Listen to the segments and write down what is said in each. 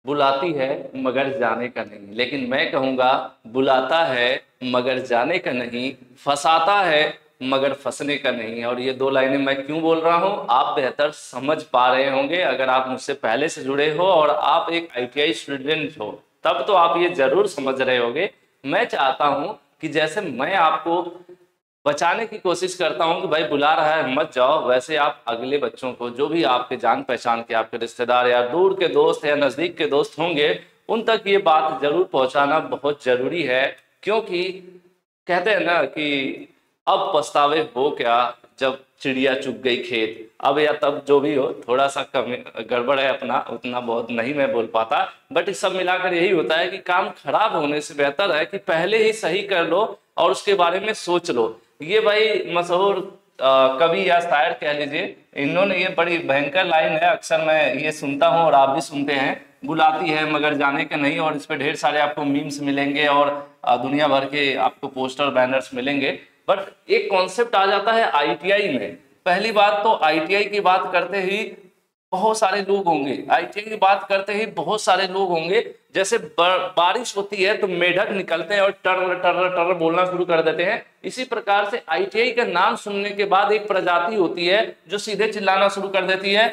बुलाती है मगर जाने का नहीं, लेकिन मैं कहूँगा बुलाता है मगर जाने का नहीं, फंसाता है मगर फंसने का नहीं। और ये दो लाइनें मैं क्यों बोल रहा हूँ आप बेहतर समझ पा रहे होंगे अगर आप मुझसे पहले से जुड़े हो और आप एक ITI स्टूडेंट हो, तब तो आप ये जरूर समझ रहे होंगे। मैं चाहता हूँ कि जैसे मैं आपको बचाने की कोशिश करता हूं कि भाई बुला रहा है मत जाओ, वैसे आप अगले बच्चों को, जो भी आपके जान पहचान के आपके रिश्तेदार या दूर के दोस्त या नजदीक के दोस्त होंगे, उन तक ये बात जरूर पहुंचाना बहुत जरूरी है। क्योंकि कहते हैं ना कि अब पछतावे हो क्या जब चिड़िया चुग गई खेत। अब या तब जो भी हो, थोड़ा सा कम गड़बड़ है अपना, उतना बहुत नहीं मैं बोल पाता, बट इस सब मिलाकर यही होता है कि काम खराब होने से बेहतर है कि पहले ही सही कर लो और उसके बारे में सोच लो। ये भाई मशहूर कवि या शायर कह लीजिए, इन्होंने ये बड़ी भयंकर लाइन है, अक्सर मैं ये सुनता हूँ और आप भी सुनते हैं, बुलाती है मगर जाने का नहीं। और इस पे ढेर सारे आपको मीम्स मिलेंगे और दुनिया भर के आपको पोस्टर बैनर्स मिलेंगे। बट एक कॉन्सेप्ट आ जाता है ITI में। पहली बात तो ITI की बात करते ही बहुत सारे लोग होंगे, ITI की बात करते ही बहुत सारे लोग होंगे। जैसे बारिश होती है तो मेढक निकलते हैं और टर टर टर बोलना शुरू कर देते हैं। इसी प्रकार से ITI का नाम सुनने के बाद एक प्रजाति होती है जो सीधे चिल्लाना शुरू कर देती है,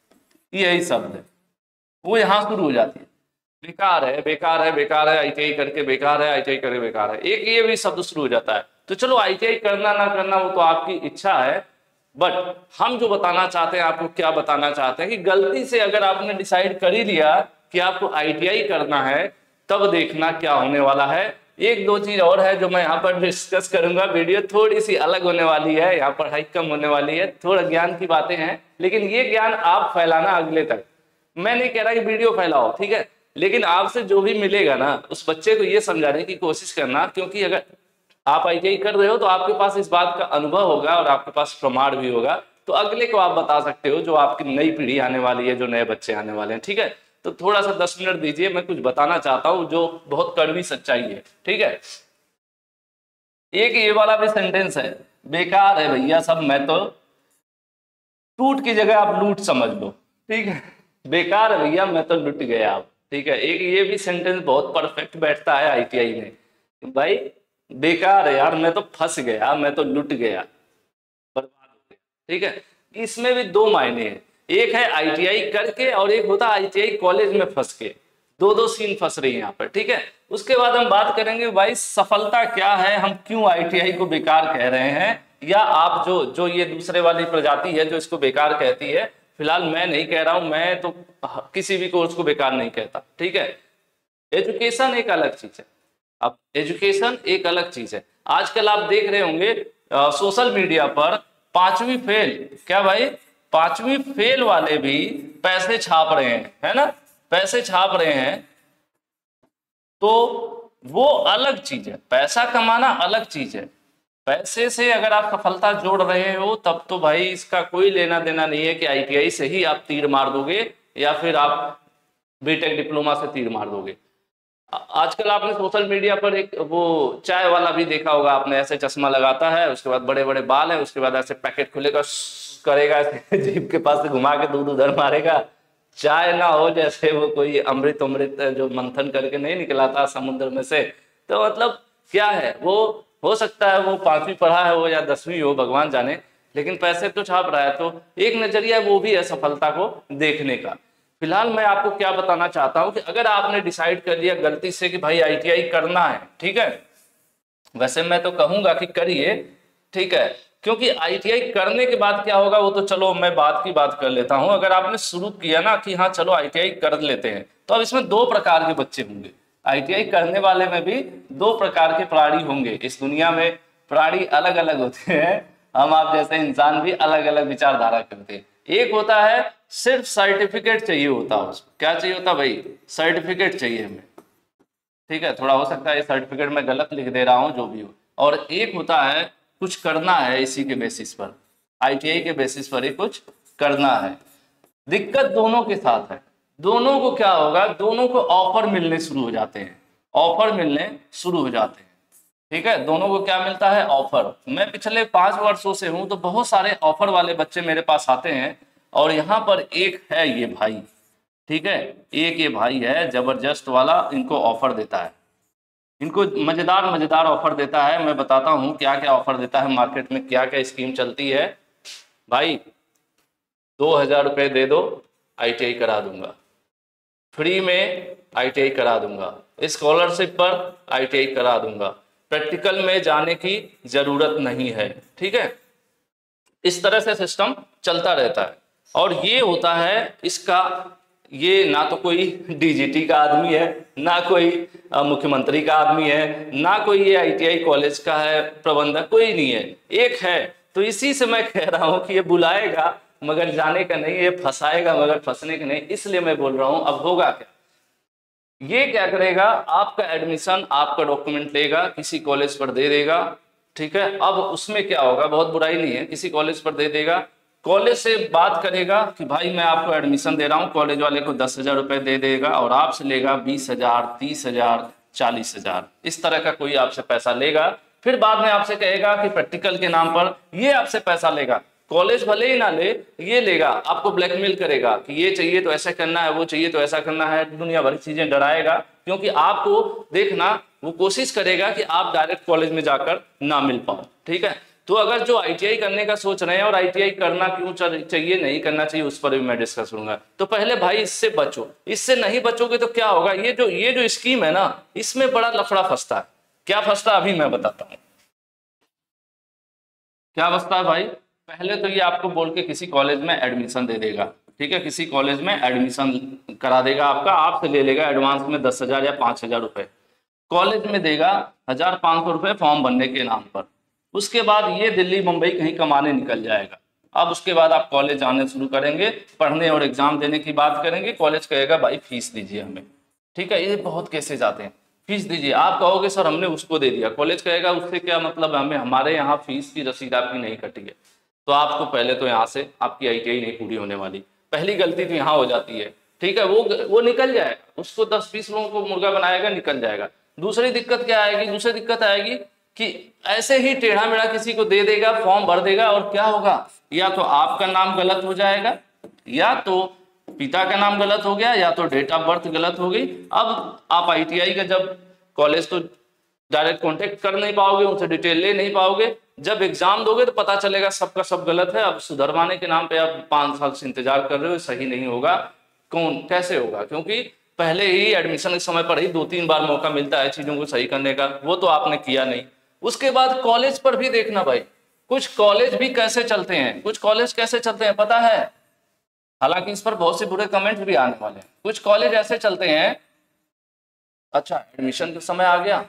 यही शब्द है, वो यहाँ शुरू हो जाती है, बेकार है बेकार है बेकार है, ITI करके बेकार है, ITI करके बेकार है, एक ये भी शब्द शुरू हो जाता है। तो चलो ITI करना ना करना वो तो आपकी इच्छा है, बट हम जो बताना चाहते हैं आपको, क्या बताना चाहते हैं कि गलती से अगर आपने डिसाइड कर ही लिया कि आपको ITI करना है, तब देखना क्या होने वाला है। एक दो चीज और है जो मैं यहाँ पर डिस्कस करूंगा, वीडियो थोड़ी सी अलग होने वाली है, यहाँ पर हाइक कम होने वाली है, थोड़ा ज्ञान की बातें हैं, लेकिन ये ज्ञान आप फैलाना अगले तक। मैं नहीं कह रहा कि वीडियो फैलाओ, ठीक है, लेकिन आपसे जो भी मिलेगा ना उस बच्चे को ये समझाने की कोशिश करना, क्योंकि अगर आप ITI कर रहे हो तो आपके पास इस बात का अनुभव होगा और आपके पास प्रमाण भी होगा, तो अगले को आप बता सकते हो, जो आपकी नई पीढ़ी आने वाली है, जो नए बच्चे आने वाले हैं, ठीक है। तो थोड़ा सा 10 मिनट दीजिए, मैं कुछ बताना चाहता हूं जो बहुत कड़वी सच्चाई है, ठीक है। एक ये वाला भी सेंटेंस है, बेकार है भैया सब, मैं तो टूट की जगह आप लूट समझ लो, ठीक है, बेकार है भैया मैं तो लुट गया आप, ठीक है। एक ये भी सेंटेंस बहुत परफेक्ट बैठता है ITI में, भाई बेकार है यार, मैं तो फंस गया, मैं तो लुट गया, बर्बाद हो गया, ठीक है। इसमें भी दो मायने हैं, एक है ITI करके और एक होता है ITI कॉलेज में फंस के, दो दो सीन फंस रही है यहाँ पर, ठीक है। उसके बाद हम बात करेंगे भाई सफलता क्या है, हम क्यों ITI को बेकार कह रहे हैं, या आप जो ये दूसरे वाली प्रजाति है जो इसको बेकार कहती है, फिलहाल मैं नहीं कह रहा हूं, मैं तो किसी भी कोर्स को बेकार नहीं कहता, ठीक है। एजुकेशन एक अलग चीज है, अब एजुकेशन एक अलग चीज है। आजकल आप देख रहे होंगे सोशल मीडिया पर 5वीं फेल, क्या भाई 5वीं फेल वाले भी पैसे छाप रहे हैं, है ना, पैसे छाप रहे हैं। तो वो अलग चीज है, पैसा कमाना अलग चीज है, पैसे से अगर आप सफलता जोड़ रहे हो तब तो भाई इसका कोई लेना देना नहीं है कि ITI से ही आप तीर मार दोगे या फिर आप BTech डिप्लोमा से तीर मार दोगे। आजकल आपने सोशल मीडिया पर एक वो चाय वाला भी देखा होगा आपने, ऐसे चश्मा लगाता है, उसके बाद बड़े बड़े बाल है, उसके बाद ऐसे पैकेट खुलेगा करेगा, जीभ के पास से घुमा के दूध उधर मारेगा, चाय ना हो जैसे वो कोई अमृत अमृत जो मंथन करके नहीं निकला था समुद्र में से। तो मतलब क्या है, वो हो सकता है वो 5वीं पढ़ा है वो या 10वीं हो, भगवान जाने, लेकिन पैसे तो छाप रहा है। तो एक नजरिया वो भी है सफलता को देखने का। फिलहाल मैं आपको क्या बताना चाहता हूं कि अगर आपने डिसाइड कर लिया गलती से कि भाई ITI करना है, ठीक है, वैसे मैं तो कहूंगा कि करिए, ठीक है, क्योंकि ITI करने के बाद क्या होगा वो तो चलो मैं बात की बात कर लेता हूं। अगर आपने शुरू किया ना कि हाँ चलो ITI कर लेते हैं, तो अब इसमें दो प्रकार के बच्चे होंगे, ITI करने वाले में भी दो प्रकार के प्राणी होंगे। इस दुनिया में प्राणी अलग अलग होते हैं, हम आप जैसे इंसान भी अलग अलग विचारधारा करते हैं। एक होता है सिर्फ सर्टिफिकेट चाहिए होता है उसको, क्या चाहिए होता भाई, सर्टिफिकेट चाहिए हमें, ठीक है, थोड़ा हो सकता है सर्टिफिकेट में गलत लिख दे रहा हूं जो भी हो। और एक होता है कुछ करना है, इसी के बेसिस पर, ITI के बेसिस पर ही कुछ करना है। दिक्कत दोनों के साथ है, दोनों को क्या होगा, दोनों को ऑफर मिलने शुरू हो जाते हैं, ऑफर मिलने शुरू हो जाते हैं, ठीक है। दोनों को क्या मिलता है, ऑफर। मैं पिछले 5 वर्षों से हूं तो बहुत सारे ऑफर वाले बच्चे मेरे पास आते हैं, और यहाँ पर एक है ये भाई, ठीक है, एक ये भाई है जबरदस्त वाला, इनको ऑफर देता है, इनको मजेदार मजेदार ऑफर देता है। मैं बताता हूँ क्या क्या ऑफर देता है, मार्केट में क्या क्या स्कीम चलती है। भाई 2000 रुपये दे दो, ITI करा दूंगा, फ्री में ITI करा दूंगा, स्कॉलरशिप पर ITI करा दूंगा, प्रैक्टिकल में जाने की जरूरत नहीं है। ठीक है, इस तरह से सिस्टम चलता रहता है। और ये होता है इसका, ये ना तो कोई DGT का आदमी है, ना कोई मुख्यमंत्री का आदमी है, ना कोई ये ITI कॉलेज का है प्रबंधक, कोई नहीं है, एक है। तो इसी से मैं कह रहा हूं कि ये बुलाएगा मगर जाने का नहीं, ये फंसाएगा मगर फंसने का नहीं। इसलिए मैं बोल रहा हूं, अब होगा क्या, ये क्या करेगा, आपका एडमिशन, आपका डॉक्यूमेंट लेगा, किसी कॉलेज पर दे देगा। ठीक है, अब उसमें क्या होगा, बहुत बुराई नहीं है, किसी कॉलेज पर दे देगा, कॉलेज से बात करेगा कि भाई मैं आपको एडमिशन दे रहा हूँ, कॉलेज वाले को 10,000 रुपये दे देगा और आपसे लेगा 20,000, 30,000, 40,000, इस तरह का कोई आपसे पैसा लेगा। फिर बाद में आपसे कहेगा कि प्रैक्टिकल के नाम पर ये आपसे पैसा लेगा, कॉलेज भले ही ना ले, ये लेगा, आपको ब्लैकमेल करेगा कि ये चाहिए तो ऐसा करना है, वो चाहिए तो ऐसा करना है, दुनिया भर की चीजें डराएगा, क्योंकि आपको देखना, वो कोशिश करेगा कि आप डायरेक्ट कॉलेज में जाकर ना मिल पाओ। ठीक है, तो अगर जो ITI करने का सोच रहे हैं, और ITI करना क्यों चाहिए, नहीं करना चाहिए, उस पर भी मैं डिस्कस करूंगा। तो पहले भाई इससे बचो, इससे नहीं बचोगे तो क्या होगा, ये जो स्कीम है ना, इसमें बड़ा लफड़ा फंसता है। क्या फंसता है अभी मैं बताता हूँ, क्या फंसता है भाई। पहले तो ये आपको बोल के किसी कॉलेज में एडमिशन दे देगा, ठीक है, किसी कॉलेज में एडमिशन करा देगा आपका, आपसे ले लेगा एडवांस में 10,000 या 5,000 रुपए, कॉलेज में देगा 1,500 रुपए फॉर्म भरने के नाम पर। उसके बाद ये दिल्ली मुंबई कहीं कमाने निकल जाएगा। अब उसके बाद आप कॉलेज आने शुरू करेंगे, पढ़ने और एग्जाम देने की बात करेंगे, कॉलेज कहेगा भाई फीस दीजिए हमें। ठीक है, ये बहुत केसेज आते हैं, फीस दीजिए, आप कहोगे सर हमने उसको दे दिया, कॉलेज कहेगा उससे क्या मतलब, हमें हमारे यहाँ फीस की रसीद आपकी नहीं कटी है। तो आपको पहले तो यहाँ से आपकी ITI नहीं पूरी होने वाली, पहली गलती तो यहाँ हो जाती है। ठीक है, वो निकल जाएगा, उसको 10-20 लोगों को मुर्गा बनाएगा, निकल जाएगा। दूसरी दिक्कत क्या आएगी, दूसरी दिक्कत आएगी कि ऐसे ही टेढ़ा मेढ़ा किसी को दे देगा, फॉर्म भर देगा, और क्या होगा, या तो आपका नाम गलत हो जाएगा, या तो पिता का नाम गलत हो गया, या तो डेट ऑफ बर्थ गलत हो गई। अब आप ITI का जब कॉलेज तो डायरेक्ट कांटेक्ट कर नहीं पाओगे, उनसे डिटेल ले नहीं पाओगे, जब एग्जाम दोगे तो पता चलेगा सबका सब गलत है। अब सुधरवाने के नाम पे आप 5 साल से इंतजार कर रहे हो, सही नहीं होगा, कौन कैसे होगा, क्योंकि पहले ही एडमिशन के समय पर ही 2-3 बार मौका मिलता है चीजों को सही करने का, वो तो आपने किया नहीं। उसके बाद कॉलेज पर भी देखना भाई, कुछ कॉलेज भी कैसे चलते हैं, कुछ कॉलेज कैसे चलते हैं पता है, हालांकि इस पर बहुत से बुरे कमेंट भी आने वाले हैं। कुछ कॉलेज ऐसे चलते हैं, अच्छा एडमिशन का समय आ गया,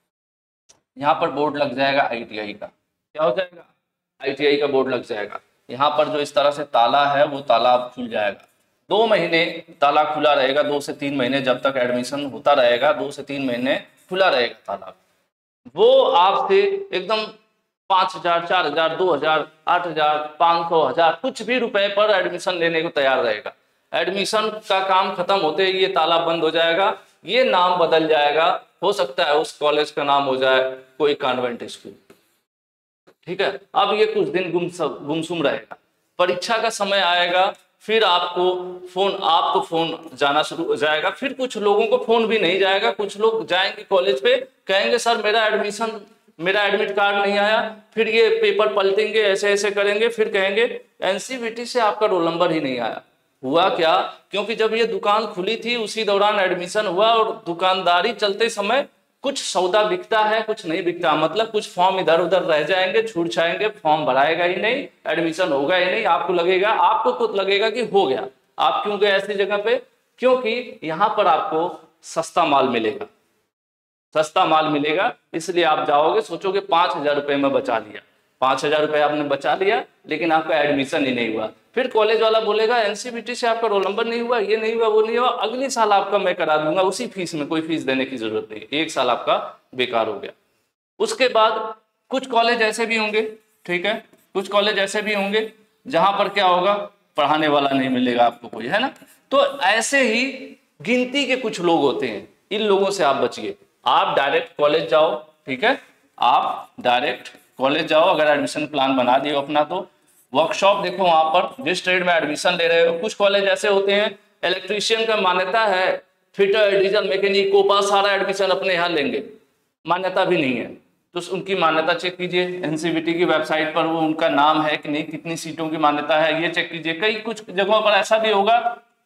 यहाँ पर बोर्ड लग जाएगा ITI का, क्या हो जाएगा, ITI का बोर्ड लग जाएगा, यहाँ पर जो इस तरह से ताला है वो ताला अब खुल जाएगा, 2 महीने ताला खुला रहेगा, 2 से 3 महीने जब तक एडमिशन होता रहेगा, 2 से 3 महीने खुला रहेगा ताला। वो आपसे एकदम 5,000, 4,000, 2,000, 8,000, 500, 1,000 कुछ भी रुपए पर एडमिशन लेने को तैयार रहेगा। एडमिशन का काम खत्म होते ही ये ताला बंद हो जाएगा, ये नाम बदल जाएगा, हो सकता है उस कॉलेज का नाम हो जाए कोई कॉन्वेंट स्कूल। ठीक है, अब ये कुछ दिन गुमसुम रहेगा, परीक्षा का समय आएगा, फिर आपको फोन जाना शुरू हो जाएगा, फिर कुछ लोगों को फोन भी नहीं जाएगा, कुछ लोग जाएंगे कॉलेज पे, कहेंगे सर मेरा एडमिट कार्ड नहीं आया, फिर ये पेपर पलटेंगे, ऐसे ऐसे करेंगे, फिर कहेंगे NCVT से आपका रोल नंबर ही नहीं आया। हुआ क्या, क्योंकि जब ये दुकान खुली थी उसी दौरान एडमिशन हुआ, और दुकानदारी चलते समय कुछ सौदा बिकता है, कुछ नहीं बिकता, मतलब कुछ फॉर्म इधर उधर रह जाएंगे, छूट जाएंगे, फॉर्म भराएगा ही नहीं, एडमिशन होगा ही नहीं, आपको खुद लगेगा कि हो गया। आप क्यों गए ऐसी जगह पे, क्योंकि यहाँ पर आपको सस्ता माल मिलेगा, सस्ता माल मिलेगा, इसलिए आप जाओगे, सोचोगे 5,000 रुपये में बचा लिया, 5,000 रुपये आपने बचा लिया, लेकिन आपका एडमिशन ही नहीं हुआ। फिर कॉलेज वाला बोलेगा NCVT से आपका रोल नंबर नहीं हुआ, ये नहीं हुआ, वो नहीं हुआ, अगले साल आपका मैं करा दूंगा उसी फीस में, कोई फीस देने की जरूरत नहीं, 1 साल आपका बेकार हो गया। उसके बाद कुछ कॉलेज ऐसे भी होंगे, ठीक है, कुछ कॉलेज ऐसे भी होंगे जहां पर क्या होगा, पढ़ाने वाला नहीं मिलेगा आपको कोई, है ना। तो ऐसे ही गिनती के कुछ लोग होते हैं, इन लोगों से आप बचिए, आप डायरेक्ट कॉलेज जाओ। ठीक है, आप डायरेक्ट कॉलेज जाओ, अगर एडमिशन प्लान बना दिए अपना, तो वर्कशॉप देखो, वहां पर जिस ट्रेड में एडमिशन ले रहे हो, कुछ कॉलेज ऐसे होते हैं इलेक्ट्रीशियन का मान्यता है, फिटर, डीजल मैकेनिक, कोपा सारा एडमिशन अपने यहाँ लेंगे, मान्यता भी नहीं है। तो उनकी मान्यता चेक कीजिए एनसीवीटी की वेबसाइट पर, वो उनका नाम है कि नहीं, कितनी सीटों की मान्यता है ये चेक कीजिए। कई कुछ जगहों पर ऐसा भी होगा,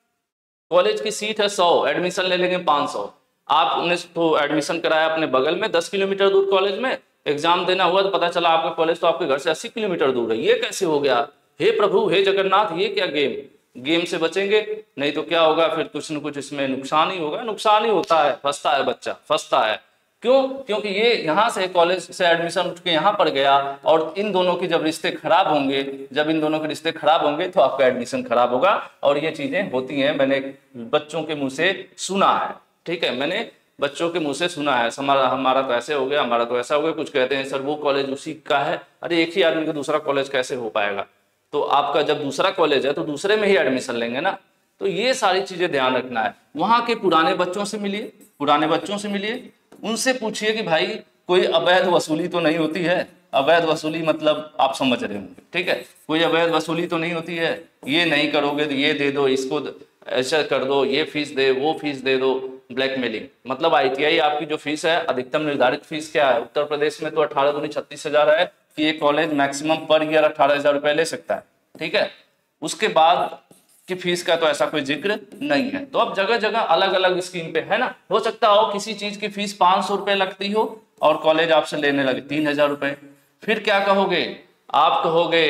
कॉलेज की सीट है 100, एडमिशन ले लेंगे 500। आपने तो एडमिशन कराया अपने बगल में 10 किलोमीटर दूर कॉलेज में, एग्जाम देना हुआ तो पता चला आपका कॉलेज तो आपके घर से 80 किलोमीटर दूर है। ये कैसे हो गया? हे प्रभु, हे जगन्नाथ, ये क्या गेम से बचेंगे, नहीं तो क्या होगा फिर, कुछ न कुछ इसमें नुकसान ही होगा। नुकसान ही होता है, फंसता है बच्चा, फंसता है। क्यों? क्योंकि ये यहाँ से कॉलेज से एडमिशन उठ के यहाँ पर गया, और इन दोनों की जब रिश्ते खराब होंगे, जब इन दोनों के रिश्ते खराब होंगे तो आपका एडमिशन खराब होगा। और ये चीजें होती हैं, मैंने बच्चों के मुंह से सुना है, ठीक है, मैंने बच्चों के मुंह से सुना है। हमारा तो ऐसे हो गया, हमारा तो ऐसा हो गया। कुछ कहते हैं सर वो कॉलेज उसी का है। अरे एक ही आदमी का दूसरा कॉलेज कैसे हो पाएगा? तो आपका जब दूसरा कॉलेज है तो दूसरे में ही एडमिशन लेंगे ना। तो ये सारी चीजें ध्यान रखना है। वहां के पुराने बच्चों से मिलिए, पुराने बच्चों से मिलिए, उनसे पूछिए कि भाई कोई अवैध वसूली तो नहीं होती है। अवैध वसूली मतलब आप समझ रहे होंगे, ठीक है, कोई अवैध वसूली तो नहीं होती है। ये नहीं करोगे तो ये दे दो, इसको ऐसा कर दो, ये फीस दे, वो फीस दे दो, ब्लैकमेलिंग। मतलब आईटीआई आपकी जो फीस है, अधिकतम निर्धारित फीस क्या है उत्तर प्रदेश में? तो 18 दूनी 36,000 है कि ये कॉलेज मैक्सिमम पर ईयर 18,000 रुपए ले सकता है, ठीक है। उसके बाद की फीस का तो ऐसा कोई जिक्र नहीं है। तो अब जगह जगह अलग अलग स्कीम पे है ना। हो सकता हो किसी चीज की फीस 500 रुपए लगती हो और कॉलेज आपसे लेने लगे 3,000 रुपए। फिर क्या कहोगे? आप कहोगे,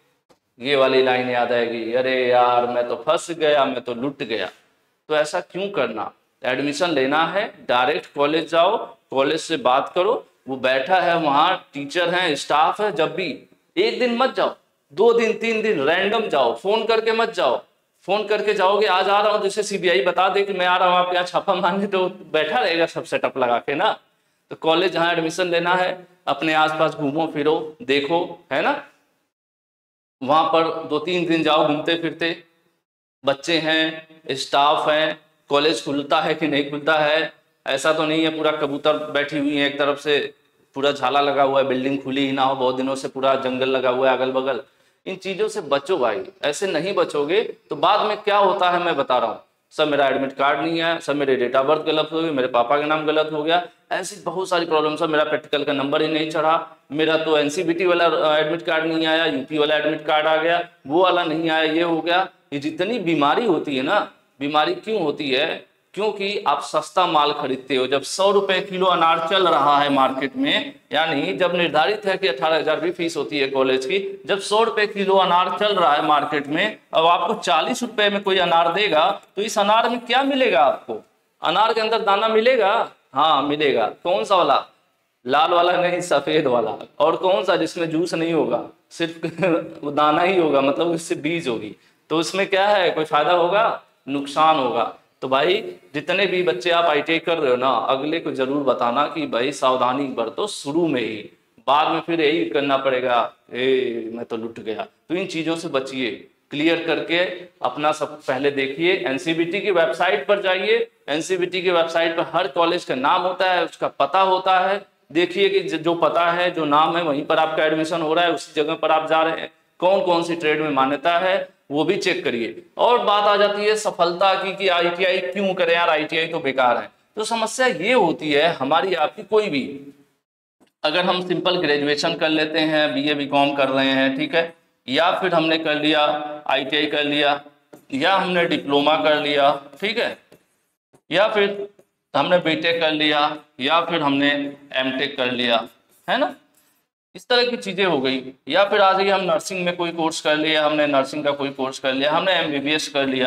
ये वाली लाइन याद आएगी, अरे यार मैं तो फंस गया, मैं तो लुट गया। तो ऐसा क्यों करना? एडमिशन लेना है, डायरेक्ट कॉलेज जाओ, कॉलेज से बात करो, वो बैठा है वहां, टीचर है, स्टाफ है। जब भी एक दिन मत जाओ, 2 दिन 3 दिन रैंडम जाओ, फोन करके मत जाओ। फोन करके जाओगे आज आ रहा हूँ, जैसे सीबीआई बता दे कि मैं आ रहा हूँ आपके यहाँ छापा मारने, तो बैठा रहेगा सब सेटअप लगा के ना। तो कॉलेज जहाँ एडमिशन लेना है, अपने आसपास घूमो फिरो, देखो, है ना। वहां पर 2-3 दिन जाओ घूमते फिरते, बच्चे हैं, स्टाफ हैं, कॉलेज खुलता है कि नहीं खुलता है। ऐसा तो नहीं है पूरा कबूतर बैठी हुई है एक तरफ से, पूरा झाला लगा हुआ है, बिल्डिंग खुली ही ना हो बहुत दिनों से, पूरा जंगल लगा हुआ है अगल बगल। इन चीजों से बचो भाई, ऐसे नहीं बचोगे तो बाद में क्या होता है मैं बता रहा हूँ। सर मेरा एडमिट कार्ड नहीं है, सर मेरे डेट ऑफ बर्थ गलत हो गई, मेरे पापा का नाम गलत हो गया, ऐसी बहुत सारी प्रॉब्लम। सर मेरा प्रैक्टिकल का नंबर ही नहीं चढ़ा, मेरा तो एनसीबीटी वाला एडमिट कार्ड नहीं आया, यूपी वाला एडमिट कार्ड आ गया, वो वाला नहीं आया, ये हो गया। ये जितनी बीमारी होती है ना, बीमारी क्यों होती है? क्योंकि आप सस्ता माल खरीदते हो। जब 100 रुपए किलो अनार चल रहा है मार्केट में, यानी जब निर्धारित है कि 18,000 भी फीस होती है कॉलेज की, जब 100 रुपए किलो अनार चल रहा है मार्केट में, अब आपको 40 रुपए में कोई अनार देगा तो इस अनार में क्या मिलेगा आपको? अनार के अंदर दाना मिलेगा? हाँ मिलेगा। कौन सा वाला? लाल वाला नहीं, सफेद वाला। और कौन सा? जिसमें जूस नहीं होगा, सिर्फ वो दाना ही होगा, मतलब उससे बीज होगी। तो उसमें क्या है, कोई फायदा होगा? नुकसान होगा। तो भाई जितने भी बच्चे आप आईटीआई कर रहे हो ना, अगले को जरूर बताना कि भाई सावधानी बरतो शुरू में ही, बाद में फिर यही करना पड़ेगा, मैं तो लुट गया। तो इन चीजों से बचिए, क्लियर करके अपना सब पहले देखिए। एनसीवीटी की वेबसाइट पर जाइए, एनसीवीटी की वेबसाइट पर हर कॉलेज का नाम होता है, उसका पता होता है। देखिए कि जो पता है, जो नाम है, वहीं पर आपका एडमिशन हो रहा है, उसी जगह पर आप जा रहे हैं। कौन कौन सी ट्रेड में मान्यता है वो भी चेक करिए। और बात आ जाती है सफलता की कि आईटीआई क्यों करें यार, आईटीआई तो बेकार है। तो समस्या ये होती है हमारी आपकी, कोई भी अगर हम सिंपल ग्रेजुएशन कर लेते हैं, बीए बीकॉम कर रहे हैं, ठीक है, या फिर हमने कर लिया आईटीआई कर लिया, या हमने डिप्लोमा कर लिया, ठीक है, या फिर हमने बीटेक कर लिया, या फिर हमने एमटेक कर लिया, है ना, इस तरह की चीजें हो गई। या फिर आ जाइए हम नर्सिंग में कोई कोर्स कर लिया, हमने नर्सिंग का कोई कोर्स कर लिया, हमने एमबीबीएस कर लिया,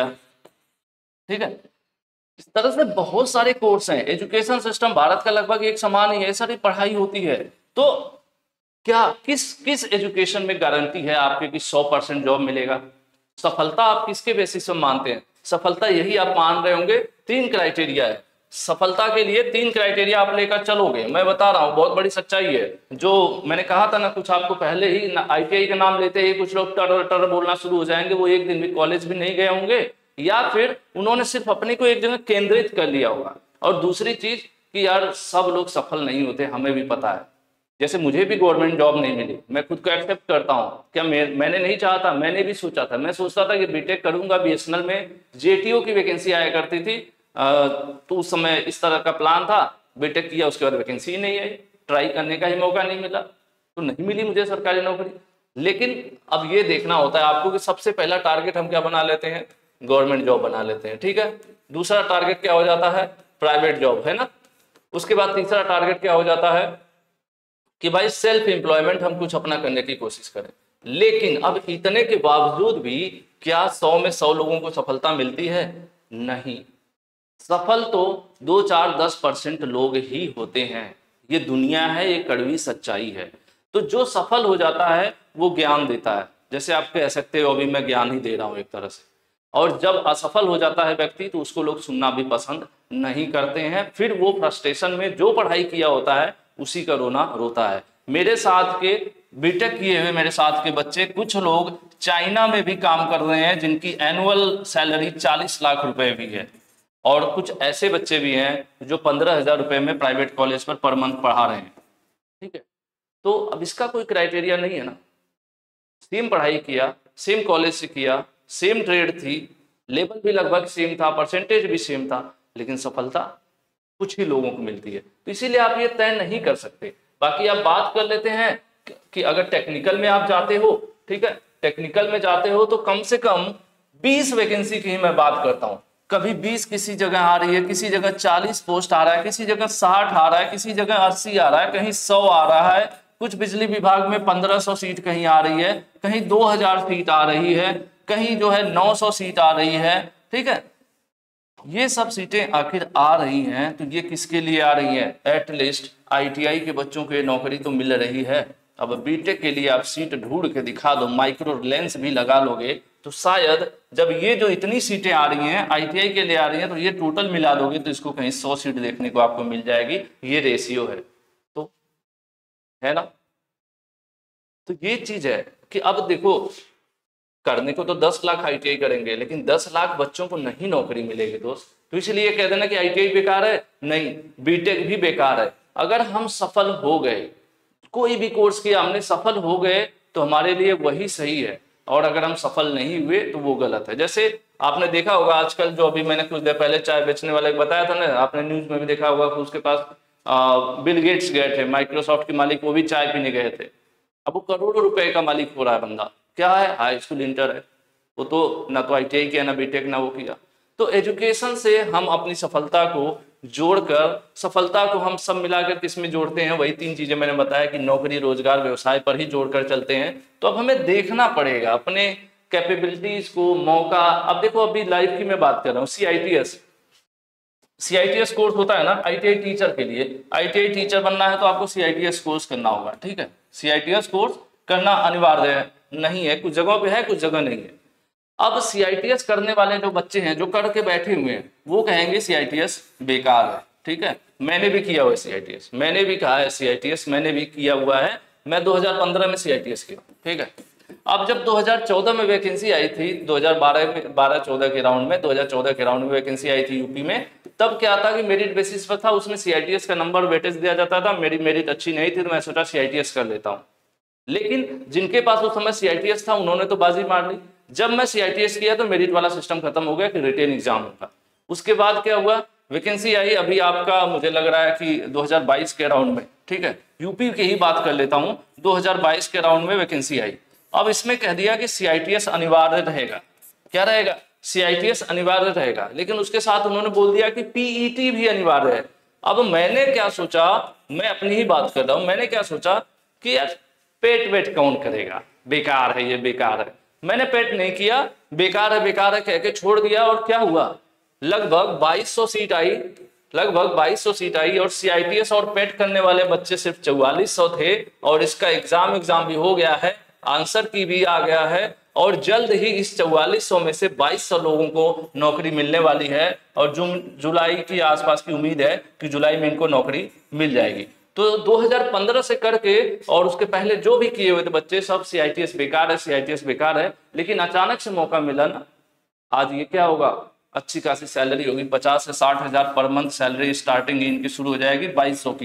ठीक है। इस तरह से बहुत सारे कोर्स हैं। एजुकेशन सिस्टम भारत का लगभग एक समान ही है, सारी पढ़ाई होती है। तो क्या किस एजुकेशन में गारंटी है आपके कि 100% जॉब मिलेगा? सफलता आप किसके बेसिस पर मानते हैं? सफलता यही आप मान रहे होंगे 3 क्राइटेरिया है। सफलता के लिए 3 क्राइटेरिया आप लेकर चलोगे। मैं बता रहा हूँ, बहुत बड़ी सच्चाई है। जो मैंने कहा था ना कुछ आपको पहले ही, आईटीआई का नाम लेते ही कुछ लोग टर टर बोलना शुरू हो जाएंगे, वो एक दिन भी कॉलेज भी नहीं गए होंगे, या फिर उन्होंने सिर्फ अपने को एक जगह केंद्रित कर लिया होगा। और दूसरी चीज कि यार सब लोग सफल नहीं होते, हमें भी पता है, जैसे मुझे भी गवर्नमेंट जॉब नहीं मिली, मैं खुद को एक्सेप्ट करता हूँ, क्या मैंने नहीं चाहा था, मैंने भी सोचा था, मैं सोचता था कि बीटेक करूंगा, बीएसएनएल में जेटीओ की वैकेंसी आया करती थी, तो उस समय इस तरह का प्लान था। बीटेक किया, उसके बाद वैकेंसी ही नहीं आई, ट्राई करने का ही मौका नहीं मिला, तो नहीं मिली मुझे सरकारी नौकरी। लेकिन अब ये देखना होता है आपको कि सबसे पहला टारगेट हम क्या बना लेते हैं, गवर्नमेंट जॉब बना लेते हैं, ठीक है। दूसरा टारगेट क्या हो जाता है, प्राइवेट जॉब, है ना। उसके बाद तीसरा टारगेट क्या हो जाता है कि भाई सेल्फ एम्प्लॉयमेंट, हम कुछ अपना करने की कोशिश करें। लेकिन अब इतने के बावजूद भी क्या 100 में 100 लोगों को सफलता मिलती है? नहीं, सफल तो 2, 4, 10% लोग ही होते हैं। ये दुनिया है, ये कड़वी सच्चाई है। तो जो सफल हो जाता है वो ज्ञान देता है, जैसे आप कह सकते हो अभी मैं ज्ञान ही दे रहा हूं एक तरह से। और जब असफल हो जाता है व्यक्ति तो उसको लोग सुनना भी पसंद नहीं करते हैं, फिर वो फ्रस्ट्रेशन में जो पढ़ाई किया होता है उसी का रोना रोता है। मेरे साथ के बीटेक किए हुए मेरे साथ के बच्चे, कुछ लोग चाइना में भी काम कर रहे हैं जिनकी एनुअल सैलरी 40 लाख रुपए भी है, और कुछ ऐसे बच्चे भी हैं जो 15,000 रुपए में प्राइवेट कॉलेज पर मंथ पढ़ा रहे हैं, ठीक है। तो अब इसका कोई क्राइटेरिया नहीं है ना, सेम पढ़ाई किया, सेम कॉलेज से किया, सेम ट्रेड थी, लेवल भी लगभग सेम था, परसेंटेज भी सेम था, लेकिन सफलता कुछ ही लोगों को मिलती है। तो इसीलिए आप ये तय नहीं कर सकते। बाकी आप बात कर लेते हैं कि अगर टेक्निकल में आप जाते हो, ठीक है, टेक्निकल में जाते हो तो कम से कम 20 वैकेंसी की ही मैं बात करता हूं। कभी 20 किसी जगह आ रही है, किसी जगह 40 पोस्ट आ रहा है, किसी जगह 60 आ रहा है, किसी जगह 80 आ रहा है, कहीं 100 आ रहा है, कुछ बिजली विभाग में 1500 सीट कहीं आ रही है, कहीं 2000 सीट आ रही है, कहीं जो है 900 सीट आ रही है, ठीक है। ये सब सीटें आखिर आ रही हैं तो ये किसके लिए आ रही हैं? एटलीस्ट आईटीआई के बच्चों को नौकरी तो मिल रही है। अब बीटेक के लिए आप सीट ढूंढ के दिखा दो, माइक्रो लेंस भी लगा लोगे तो शायद जब ये जो इतनी सीटें आ रही हैं आईटीआई के लिए आ रही हैं, तो ये टोटल मिला दोगे तो इसको कहीं 100 सीट देखने को आपको मिल जाएगी। ये रेशियो है, तो है ना। तो ये चीज है कि अब देखो, करने को तो 10 लाख आईटीआई करेंगे, लेकिन 10 लाख बच्चों को नहीं नौकरी मिलेगी दोस्त। तो इसलिए कह देना कि आईटीआई बेकार है, नहीं, बीटेक भी बेकार है। अगर हम सफल हो गए, कोई भी कोर्स किया हमने, सफल हो गए तो हमारे लिए वही सही है, और अगर हम सफल नहीं हुए तो वो गलत है। जैसे आपने देखा होगा आजकल, जो अभी मैंने कुछ देर पहले चाय बेचने वाले को बताया था ना, आपने न्यूज में भी देखा होगा कि उसके पास बिल गेट्स गए थे, माइक्रोसॉफ्ट के मालिक, वो भी चाय पीने गए थे। अब वो करोड़ों रुपए का मालिक हो रहा है बंदा, क्या है, हाई स्कूल इंटर है, वो तो ना तो आईटीआई किया, ना बीटेक, ना वो किया। तो एजुकेशन से हम अपनी सफलता को जोड़कर, सफलता को हम सब मिलाकर किस में जोड़ते हैं? वही 3 चीजें मैंने बताया कि नौकरी, रोजगार, व्यवसाय पर ही जोड़कर चलते हैं। तो अब हमें देखना पड़ेगा अपने कैपेबिलिटीज को, मौका। अब देखो, अभी लाइफ की मैं बात कर रहा हूँ, सीआईटीएस कोर्स होता है ना आईटीआई टीचर के लिए। आईटीआई टीचर बनना है तो आपको सीआईटीएस कोर्स करना होगा, ठीक है। सीआईटीएस कोर्स करना अनिवार्य है, नहीं है, कुछ जगहों पे है, कुछ जगह नहीं है। अब सीआईटीएस करने वाले जो बच्चे हैं, जो करके बैठे हुए हैं, वो कहेंगे सीआईटीएस बेकार है, ठीक है। मैंने भी किया हुआ है सीआईटीएस, मैंने भी कहा है सीआईटीएस, मैंने भी किया हुआ है। मैं 2015 में सीआईटीएस किया, ठीक है। अब जब 2014 में वैकेंसी आई थी, 2012-14 के राउंड में, 2014 के राउंड में वैकेंसी आई थी यूपी में, तब क्या था कि मेरिट बेसिस पर था, उसमें सीआईटीएस का नंबर वेटेज दिया जाता था। मेरी मेरिट अच्छी नहीं थी तो मैं सोचा सीआईटीएस कर लेता हूँ। लेकिन जिनके पास उस समय सीआईटीएस था उन्होंने तो बाजी मार ली। जब मैं सीआईटीएस किया तो मेरिट वाला सिस्टम खत्म हो गया कि रिटेन एग्जाम होगा। उसके बाद क्या हुआ, वैकेंसी आई, अभी आपका मुझे लग रहा है कि 2022 के राउंड में, ठीक है, यूपी की ही बात कर लेता हूं, 2022 के राउंड में वैकेंसी आई। अब इसमें कह दिया कि सीआईटीएस अनिवार्य रहेगा। क्या रहेगा? सीआईटीएस अनिवार्य रहेगा, लेकिन उसके साथ उन्होंने बोल दिया कि पीईटी भी अनिवार्य है। अब मैंने क्या सोचा, मैं अपनी ही बात कर रहा हूं, मैंने क्या सोचा कि यार पेट वेट कौन करेगा, बेकार है, ये बेकार है। मैंने पेट नहीं किया, बेकार है कह के छोड़ दिया। और क्या हुआ, लगभग 2200 सीट आई, लगभग 2200 सीट आई, और सीआईटीएस और पेट करने वाले बच्चे सिर्फ 4400 थे। और इसका एग्जाम भी हो गया है, आंसर की भी आ गया है, और जल्द ही इस 4400 में से 2200 लोगों को नौकरी मिलने वाली है। और जुलाई के आसपास की उम्मीद है कि जुलाई में इनको नौकरी मिल जाएगी। तो 2015 से करके और उसके पहले जो भी किए हुए थे बच्चे, सब सीआईटीएस बेकार है, सीआईटीएस बेकार है। लेकिन अचानक से मौका मिला ना, आज ये क्या होगा, अच्छी खासी सैलरी होगी, 50 से 60 हजार पर मंथ सैलरी स्टार्टिंग इनकी शुरू हो जाएगी 2200 की,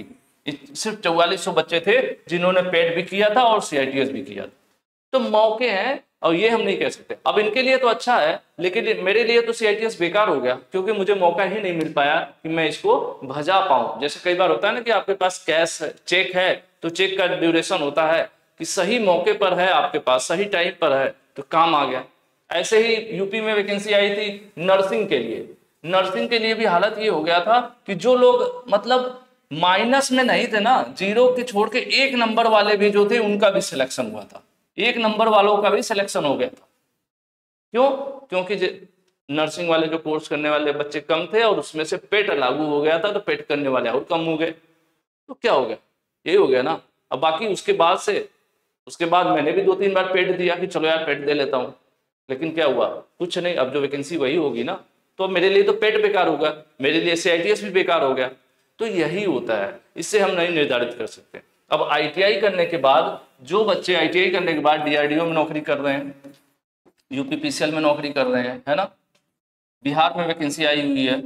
सिर्फ 4400 बच्चे थे जिन्होंने पेट भी किया था और CITS भी किया था। तो मौके हैं और ये हम नहीं कह सकते। अब इनके लिए तो अच्छा है, लेकिन मेरे लिए तो CITS बेकार हो गया, क्योंकि मुझे मौका ही नहीं मिल पाया कि मैं इसको भजा पाऊं। जैसे कई बार होता है ना कि आपके पास कैश चेक है, तो चेक का ड्यूरेशन होता है कि सही मौके पर है, आपके पास सही टाइम पर है तो काम आ गया। ऐसे ही यूपी में वैकेंसी आई थी नर्सिंग के लिए। नर्सिंग के लिए भी हालत ये हो गया था कि जो लोग मतलब माइनस में नहीं थे ना, जीरो के छोड़ के 1 नंबर वाले भी जो थे उनका भी सिलेक्शन हुआ था। 1 नंबर वालों का भी सिलेक्शन हो गया था। क्यों? क्योंकि नर्सिंग वाले जो कोर्स करने वाले बच्चे कम थे और उसमें से पेट लागू हो गया था, तो पेट करने वाले और कम हो गए। तो क्या हो गया? ये हो गया ना। अब बाकी उसके बाद मैंने भी 2-3 बार पेट दिया कि चलो यार पेट दे लेता हूँ, लेकिन क्या हुआ? कुछ नहीं। अब जो वैकेंसी वही होगी ना, तो मेरे लिए तो पेट बेकार होगा, मेरे लिए CITS भी बेकार हो गया। तो यही होता है, इससे हम नहीं निर्धारित कर सकते। अब ITI करने के बाद जो बच्चे ITI करने के बाद DRDO में नौकरी कर रहे हैं, UPPCL में नौकरी कर रहे हैं, है ना, बिहार में वैकेंसी आई हुई है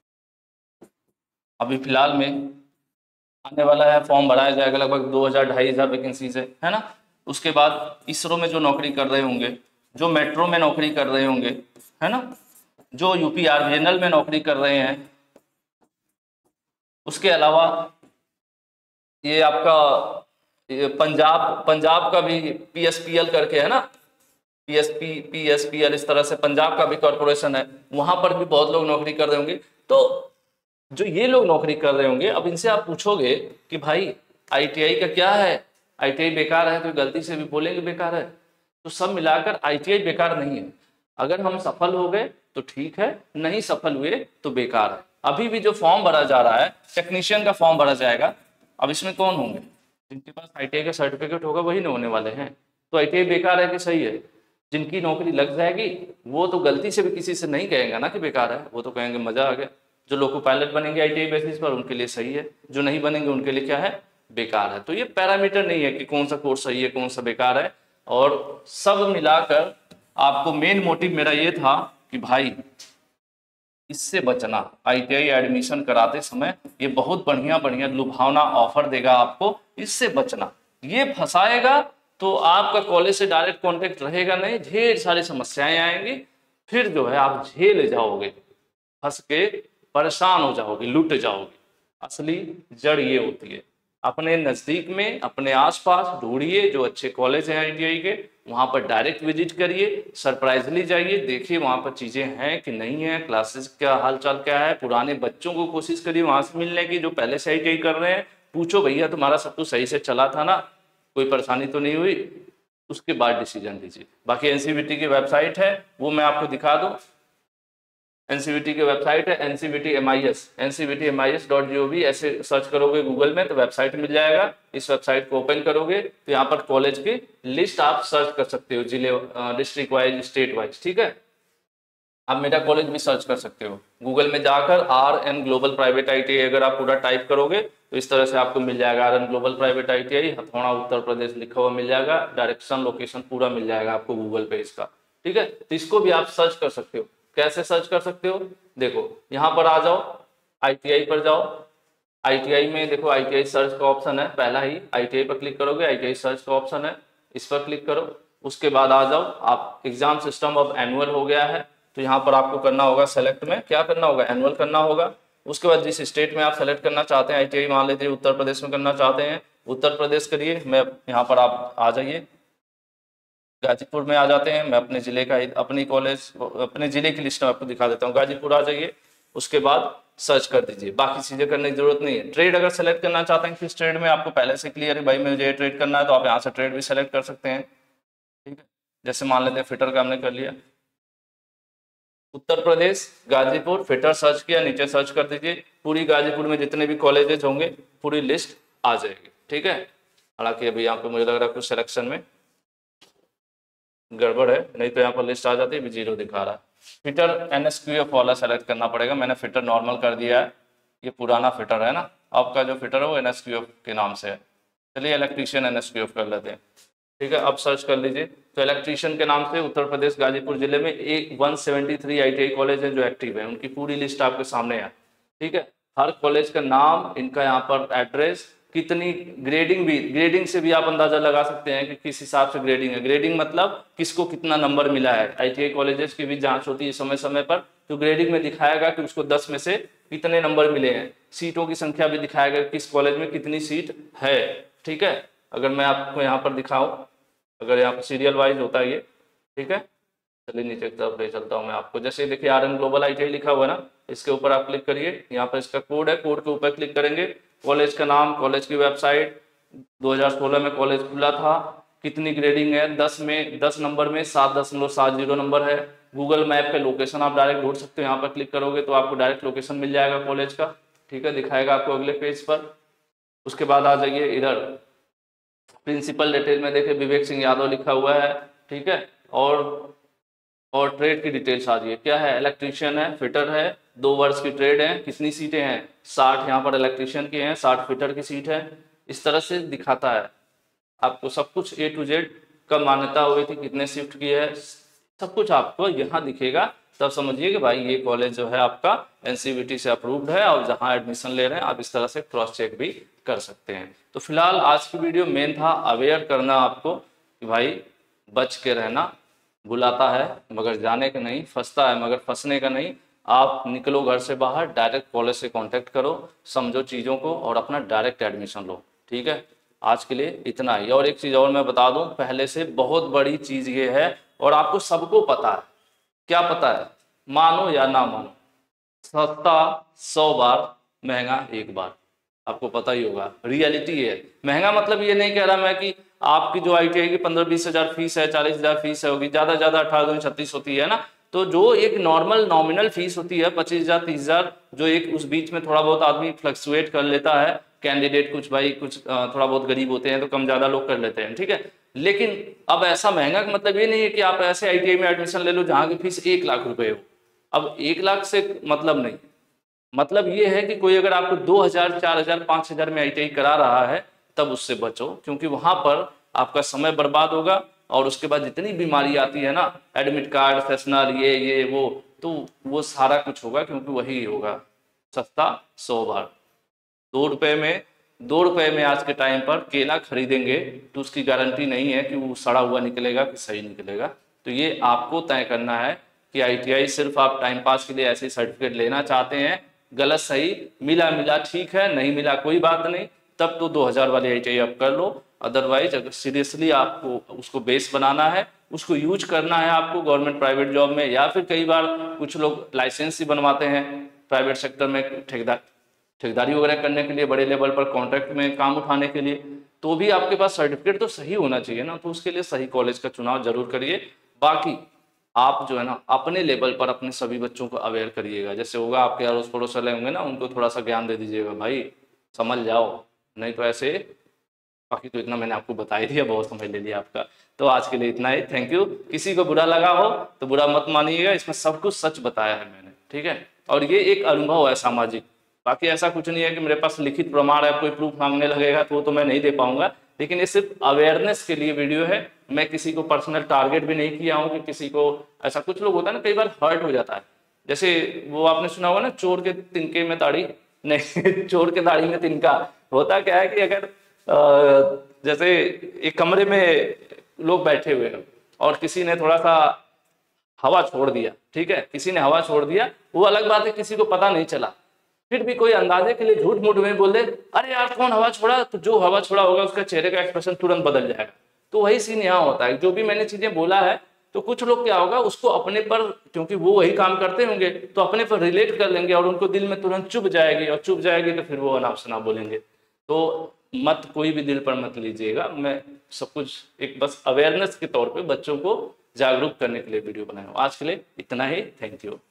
अभी फिलहाल में, आने वाला है, फॉर्म भराया जाएगा, लगभग 2000-2500 वैकेंसी है ना। उसके बाद इसरो में जो नौकरी कर रहे होंगे, जो मेट्रो में नौकरी कर रहे होंगे, है ना, जो UPRVNL में नौकरी कर रहे हैं, उसके अलावा ये आपका पंजाब का भी PSPL करके है ना, PSPL इस तरह से पंजाब का भी कॉर्पोरेशन है, वहां पर भी बहुत लोग नौकरी कर रहे होंगे। तो जो ये लोग नौकरी कर रहे होंगे, अब इनसे आप पूछोगे कि भाई ITI का क्या है, ITI बेकार है, तो गलती से भी बोलेंगे बेकार है। तो सब मिलाकर ITI बेकार नहीं है। अगर हम सफल हो गए तो ठीक है, नहीं सफल हुए तो बेकार है। अभी भी जो फॉर्म भरा जा रहा है, टेक्नीशियन का फॉर्म भरा जाएगा, अब इसमें कौन होंगे? जिनके पास ITI का सर्टिफिकेट होगा वही ना होने वाले हैं। तो ITI बेकार है कि सही है? जिनकी नौकरी लग जाएगी वो तो गलती से भी किसी से नहीं कहेंगे ना कि बेकार है, वो तो कहेंगे मजा आ गया। जो लोको पायलट बनेंगे ITI बेसिस पर उनके लिए सही है, जो नहीं बनेंगे उनके लिए क्या है? बेकार है। तो ये पैरामीटर नहीं है कि कौन सा कोर्स सही है, कौन सा बेकार है। और सब मिलाकर आपको मेन मोटिव मेरा ये था कि भाई इससे बचना। ITI एडमिशन कराते समय ये बहुत बढ़िया लुभावना ऑफर देगा आपको, इससे बचना। ये फंसाएगा तो आपका कॉलेज से डायरेक्ट कांटेक्ट रहेगा नहीं, ढेर सारी समस्याएं आएंगी, फिर जो है आप झेल जाओगे, फंस के परेशान हो जाओगे, लुट जाओगे। असली जड़ ये होती है। अपने नजदीक में, अपने आसपास ढूंढिए जो अच्छे कॉलेज हैं ITI के, वहां पर डायरेक्ट विजिट करिए, सरप्राइजली जाइए, देखिए वहां पर चीजें हैं कि नहीं है, क्लासेस का हालचाल क्या है, पुराने बच्चों को कोशिश करिए वहां से मिलने की जो पहले से ITI कर रहे हैं। पूछो भैया तुम्हारा सब कुछ सही से चला था ना, कोई परेशानी तो नहीं हुई? उसके बाद डिसीजन लीजिए। बाकी NCVT की वेबसाइट है, वो मैं आपको दिखा दूं। NCVT की वेबसाइट है ncvtmis.gov, ऐसे सर्च करोगे गूगल में तो वेबसाइट मिल जाएगा। इस वेबसाइट को ओपन करोगे तो यहाँ पर कॉलेज की लिस्ट आप सर्च कर सकते हो, जिले, डिस्ट्रिक्ट वाइज, स्टेट वाइज, ठीक है। आप मेरा कॉलेज भी सर्च कर सकते हो गूगल में जाकर, RN ग्लोबल प्राइवेट ITI अगर आप पूरा टाइप करोगे तो इस तरह से आपको मिल जाएगा। RN ग्लोबल प्राइवेट ITI हथौड़ा उत्तर प्रदेश लिखा हुआ मिल जाएगा, डायरेक्शन लोकेशन पूरा मिल जाएगा आपको गूगल पे इसका, ठीक है। तो इसको भी आप सर्च कर सकते हो। कैसे सर्च कर सकते हो? देखो यहाँ पर आ जाओ, ITI पर जाओ, ITI में देखो ITI सर्च का ऑप्शन है, पहला ही ITI पर क्लिक करोगे, ITI सर्च का ऑप्शन है, इस पर क्लिक करो। उसके बाद आ जाओ आप, एग्जाम सिस्टम अब एनुअल हो गया है, तो यहाँ पर आपको करना होगा सेलेक्ट में, क्या करना होगा? एनुअल करना होगा। उसके बाद जिस स्टेट में आप सेलेक्ट करना चाहते हैं ITI, मान लीजिए उत्तर प्रदेश में करना चाहते हैं, उत्तर प्रदेश करिए। मैं यहाँ पर आप आ जाइए, गाजीपुर में आ जाते हैं। मैं अपने जिले का, अपनी कॉलेज, अपने जिले की लिस्ट में आपको दिखा देता हूँ। गाजीपुर आ जाइए, उसके बाद सर्च कर दीजिए, बाकी चीजें करने की जरूरत नहीं है। ट्रेड अगर सेलेक्ट करना चाहते हैं, किस ट्रेड में आपको पहले से क्लियर है भाई मुझे ये ट्रेड करना है, तो आप यहाँ से ट्रेड भी सेलेक्ट कर सकते हैं, ठीक है। जैसे मान लेते हैं फिटर का हमने कर लिया, उत्तर प्रदेश गाजीपुर, फिटर सर्च किया, नीचे सर्च कर दीजिए, पूरी गाजीपुर में जितने भी कॉलेजेस होंगे पूरी लिस्ट आ जाएगी, ठीक है। हालांकि अभी यहाँ पे मुझे लग रहा है कुछ सिलेक्शन में गड़बड़ है, नहीं तो यहाँ पर लिस्ट आ जाती है, भी 0 दिखा रहा है। फिटर NSQF वाला सेलेक्ट करना पड़ेगा, मैंने फिटर नॉर्मल कर दिया है, ये पुराना फिटर है ना, आपका जो फिटर है वो NSQF के नाम से है। चलिए इलेक्ट्रीशियन NSQF कर लेते हैं, ठीक है। अब सर्च कर लीजिए, तो इलेक्ट्रीशियन के नाम से उत्तर प्रदेश गाजीपुर जिले में 173 ITI कॉलेज हैं जो एक्टिव है, उनकी पूरी लिस्ट आपके सामने है, ठीक है। हर कॉलेज का नाम, इनका यहाँ पर एड्रेस, कितनी ग्रेडिंग से भी आप अंदाजा लगा सकते हैं कि किस हिसाब से ग्रेडिंग है। ग्रेडिंग मतलब किसको कितना नंबर मिला है। ITI कॉलेजेस की भी जांच होती है समय समय पर, तो ग्रेडिंग में दिखाएगा कि उसको 10 में से कितने नंबर मिले हैं। सीटों की संख्या भी दिखाएगा किस कॉलेज में कितनी सीट है। ठीक है, अगर मैं आपको यहाँ पर दिखाऊं, अगर यहाँ पर सीरियल वाइज होता है ये, ठीक है, चलिए नीचे की तरफ ले चलता हूँ मैं आपको। जैसे देखिए RN ग्लोबल ITI लिखा हुआ है ना, इसके ऊपर आप क्लिक करिए, यहाँ पर इसका कोड है, कोड के ऊपर क्लिक करेंगे, कॉलेज का नाम, कॉलेज की वेबसाइट, 2016 में कॉलेज खुला था, कितनी ग्रेडिंग है, 10 नंबर में 7.70 नंबर है। गूगल मैप पे लोकेशन आप डायरेक्ट ढूंढ सकते हो, यहाँ पर क्लिक करोगे तो आपको डायरेक्ट लोकेशन मिल जाएगा कॉलेज का। ठीक है, दिखाएगा आपको अगले पेज पर। उसके बाद आ जाइए इधर प्रिंसिपल डिटेल में, देखिए विवेक सिंह यादव लिखा हुआ है। ठीक है, और ट्रेड की डिटेल्स आ रही है, क्या है, इलेक्ट्रीशियन है, फिटर है, 2 वर्ष की ट्रेड है, कितनी सीटें हैं, 60 यहाँ पर इलेक्ट्रीशियन की हैं, 60 फिटर की सीट है। इस तरह से दिखाता है आपको सब कुछ, A to Z कब मान्यता हुई थी, कितने शिफ्ट की है, सब कुछ आपको यहाँ दिखेगा। तब समझिए कि भाई ये कॉलेज जो है आपका NCVT से अप्रूव्ड है, और जहाँ एडमिशन ले रहे हैं आप इस तरह से क्रॉस चेक भी कर सकते हैं। तो फिलहाल आज की वीडियो मेन था अवेयर करना आपको कि भाई बच के रहना, बुलाता है मगर जाने का नहीं, फंसता है मगर फंसने का नहीं। आप निकलो घर से बाहर, डायरेक्ट कॉलेज से कांटेक्ट करो, समझो चीज़ों को और अपना डायरेक्ट एडमिशन लो। ठीक है, आज के लिए इतना ही। और एक चीज़ और मैं बता दूं, पहले से बहुत बड़ी चीज़ ये है, और आपको सबको पता है, क्या पता है, मानो या ना मानो, सस्ता 100 बार, महंगा 1 बार। आपको पता ही होगा, रियलिटी है। महंगा मतलब ये नहीं कह रहा मैं कि आपकी जो ITI की 15-20 हज़ार फीस है, 40 हज़ार फीस है, होगी ज़्यादा 18-36 होती है ना, तो जो एक नॉर्मल नॉमिनल फीस होती है 25 हज़ार 30 हज़ार, जो एक उस बीच में थोड़ा बहुत आदमी फ्लक्चुएट कर लेता है, कैंडिडेट कुछ भाई कुछ थोड़ा बहुत गरीब होते हैं तो कम ज़्यादा लोग कर लेते हैं। ठीक है, लेकिन अब ऐसा महंगा का मतलब ये नहीं है कि आप ऐसे ITI में एडमिशन ले लो जहाँ की फीस 1 लाख रुपए हो। अब 1 लाख से मतलब नहीं, मतलब ये है कि कोई अगर आपको 2000, 4000, 5000 में ITI करा रहा है, तब उससे बचो, क्योंकि वहां पर आपका समय बर्बाद होगा, और उसके बाद जितनी बीमारी आती है ना, एडमिट कार्ड, सेशनल, ये वो, तो वो सारा कुछ होगा, क्योंकि वही होगा सस्ता 100 बार। 2 रुपए में आज के टाइम पर केला खरीदेंगे तो उसकी गारंटी नहीं है कि वो सड़ा हुआ निकलेगा कि सही निकलेगा। तो ये आपको तय करना है कि ITI सिर्फ आप टाइम पास के लिए ऐसे सर्टिफिकेट लेना चाहते हैं, गलत सही मिला ठीक है, नहीं मिला कोई बात नहीं, तब तो 2000 वाली ITI आप कर लो। अदरवाइज अगर सीरियसली आपको उसको बेस बनाना है, उसको यूज करना है आपको गवर्नमेंट प्राइवेट जॉब में, या फिर कई बार कुछ लोग लाइसेंस ही बनवाते हैं प्राइवेट सेक्टर में, ठेकेदारी वगैरह करने के लिए, बड़े लेवल पर कॉन्ट्रैक्ट में काम उठाने के लिए, तो भी आपके पास सर्टिफिकेट तो सही होना चाहिए ना। तो उसके लिए सही कॉलेज का चुनाव जरूर करिए। बाकी आप जो है ना अपने लेवल पर अपने सभी बच्चों को अवेयर करिएगा, जैसे होगा आपके अड़ोस पड़ोस वाले होंगे ना, उनको थोड़ा सा ज्ञान दे दीजिएगा, भाई समझ जाओ, नहीं तो ऐसे। बाकी तो इतना मैंने आपको बता ही दिया, बहुत समझ ले लिया आपका। तो आज के लिए इतना ही, थैंक यू। किसी को बुरा लगा हो तो बुरा मत मानिएगा, इसमें सब कुछ सच बताया है मैंने, ठीक है, और ये एक अनुभव है सामाजिक। बाकी ऐसा कुछ नहीं है कि मेरे पास लिखित प्रमाण है, कोई प्रूफ मांगने लगेगा तो वो तो मैं नहीं दे पाऊंगा, लेकिन ये सिर्फ अवेयरनेस के लिए वीडियो है। मैं किसी को पर्सनल टारगेट भी नहीं किया हूँ कि किसी को, ऐसा कुछ लोग होता है ना, कई बार हर्ट हो जाता है, जैसे वो आपने सुना होगा ना, चोर के तिनके में दाढ़ी नहीं चोर के दाढ़ी में तिनका। होता क्या है कि अगर जैसे एक कमरे में लोग बैठे हुए हैं और किसी ने थोड़ा सा हवा छोड़ दिया, ठीक है, किसी ने हवा छोड़ दिया, वो अलग बात है, किसी को पता नहीं चला, फिर भी कोई अंदाजे के लिए झूठ मूठ में बोल दे, अरे यार कौन हवा छोड़ा, तो जो हवा छोड़ा होगा उसका चेहरे का एक्सप्रेशन तुरंत बदल जाएगा। तो वही सीन यहाँ होता है, जो भी मैंने चीजें बोला है, तो कुछ लोग क्या होगा उसको अपने पर, क्योंकि वो वही काम करते होंगे तो अपने पर रिलेट कर लेंगे और उनको दिल में तुरंत चुभ जाएगी, और चुभ जाएगी तो फिर वो अनाप शनाप बोलेंगे। तो मत कोई भी दिल पर मत लीजिएगा, मैं सब कुछ एक बस अवेयरनेस के तौर पे बच्चों को जागरूक करने के लिए वीडियो बनाया हूँ। आज के लिए इतना ही, थैंक यू।